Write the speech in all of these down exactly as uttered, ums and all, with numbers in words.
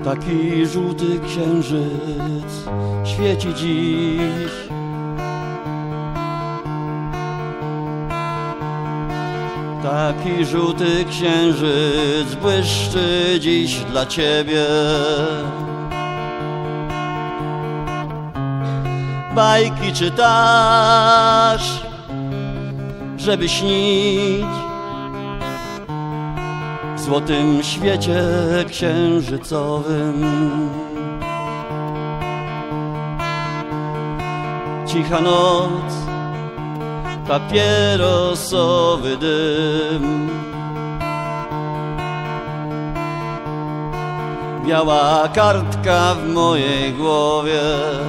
Taki żółty księżyc świeci dziś. Taki żółty księżyc błyszczy dziś dla ciebie. Bajki czytasz, żeby śnić w złotym świecie księżycowym. Cicha noc, papierosowy dym, biała kartka w mojej głowie.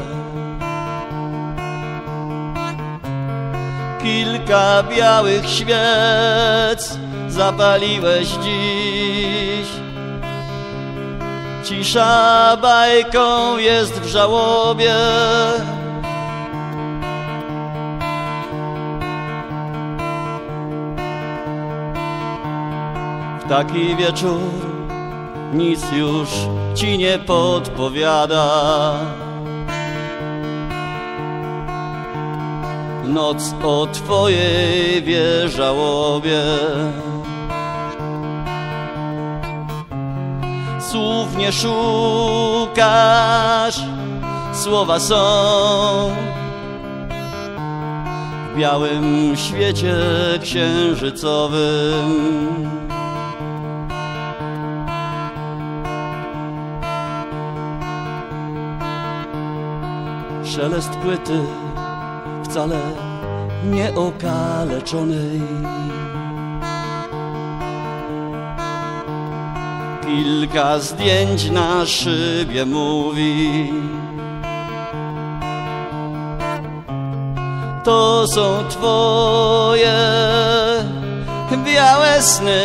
Kilka białych świec zapaliłeś dziś. Cisza bajką jest w żałobie. W taki wieczór nic już ci nie podpowiada. Noc o twojej wie żałobie. Słów nie szukasz, słowa są w białym świecie księżycowym. Szelest płyty wcale nie okaleczonej. Kilka zdjęć na szybie mówi. To są twoje białe sny.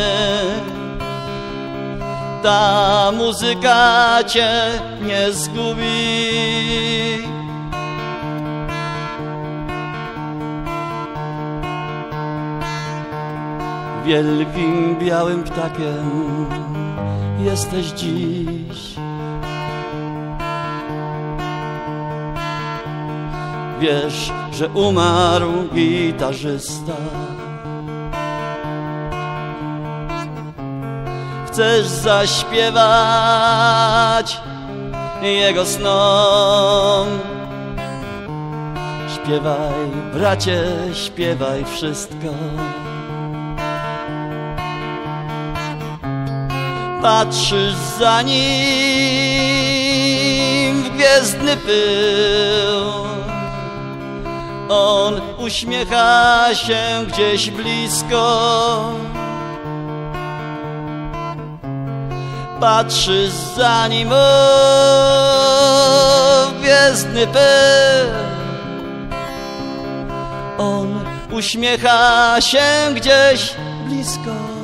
Ta muzyka cię nie zgubi. Wielkim białym ptakiem jesteś dziś. Wiesz, że umarł gitarzysta. Chcesz zaśpiewać jego snom. Śpiewaj, bracie, śpiewaj wszystko. Patrzysz za nim w gwiezdny pył. On uśmiecha się gdzieś blisko. Patrzysz za nim o, w gwiezdny pył. On uśmiecha się gdzieś blisko.